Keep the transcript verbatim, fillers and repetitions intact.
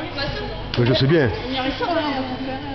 Mais je sais bien. On y arrive pas, hein.